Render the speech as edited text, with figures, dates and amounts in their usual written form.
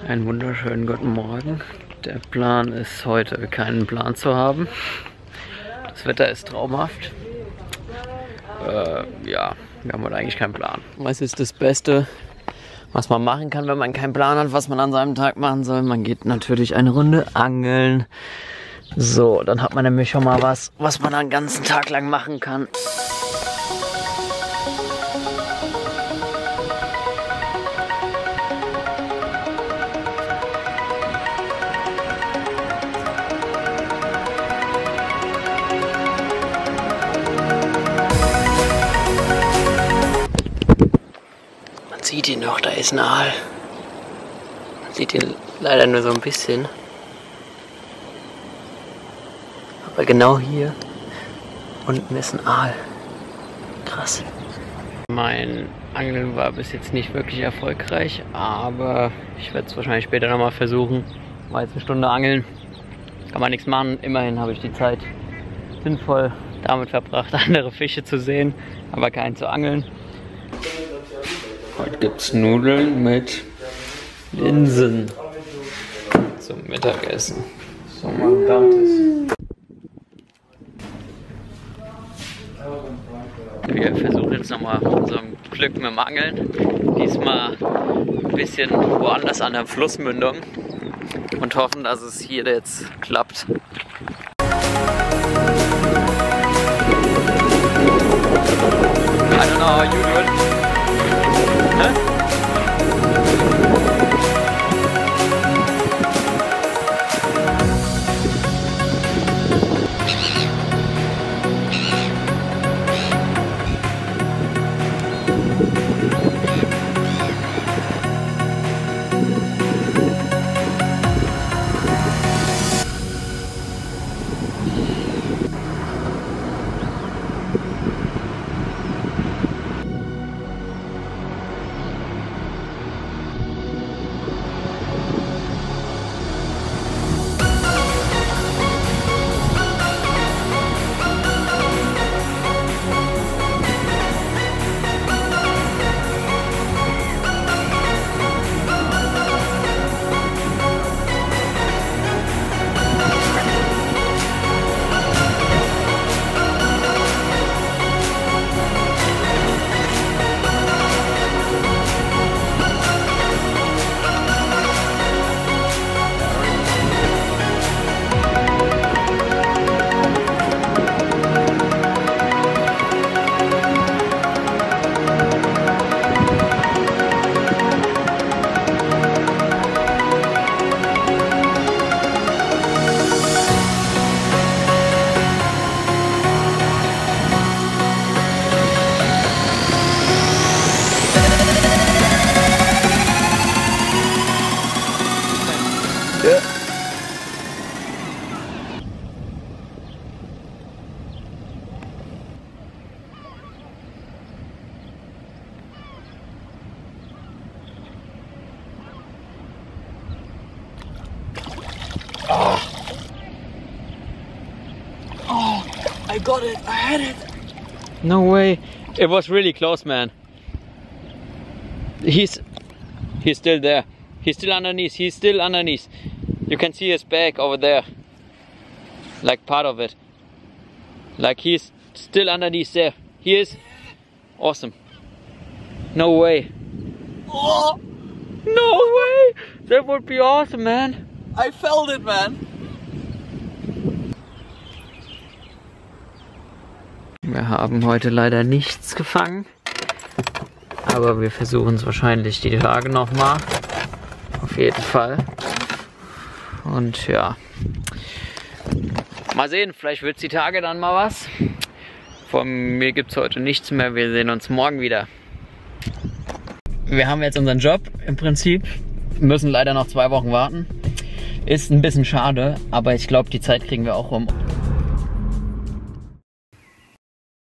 Einen wunderschönen guten Morgen. Der Plan ist heute keinen Plan zu haben. Das Wetter ist traumhaft. Ja, wir haben heute eigentlich keinen Plan. Was ist das Beste, was man machen kann, wenn man keinen Plan hat, was man an seinem Tag machen soll? Man geht natürlich eine Runde angeln. So, dann hat man nämlich schon mal was man den ganzen Tag lang machen kann. Man sieht ihn noch, da ist ein Aal. Man sieht ihn leider nur so ein bisschen. Aber genau hier unten ist ein Aal. Krass. Mein Angeln war bis jetzt nicht wirklich erfolgreich, aber ich werde es wahrscheinlich später nochmal versuchen. War jetzt eine Stunde angeln. Kann man nichts machen. Immerhin habe ich die Zeit sinnvoll damit verbracht, andere Fische zu sehen, aber keinen zu angeln. Heute gibt es Nudeln mit Linsen zum Mittagessen. So mandantes. Wir versuchen jetzt nochmal unser Glück mit dem Angeln. Diesmal ein bisschen woanders an der Flussmündung und hoffen, dass es hier jetzt klappt. I don't know how you do it. Huh? Yeah. Oh, I got it. I had it. No way. It was really close, man. He's still there. He's still underneath. He's still underneath. You can see his back over there. Like part of it. Like he's still underneath there. He is. Awesome. No way. Oh! No way! That would be awesome, man. I felt it, man. Wir haben heute leider nichts gefangen. Aber wir versuchen es wahrscheinlich die Tage nochmal. Auf jeden Fall. Und ja. Mal sehen, vielleicht wird es die Tage dann mal was. Von mir gibt es heute nichts mehr. Wir sehen uns morgen wieder. Wir haben jetzt unseren Job im Prinzip. Müssen leider noch 2 Wochen warten. Ist ein bisschen schade, aber ich glaube, die Zeit kriegen wir auch rum.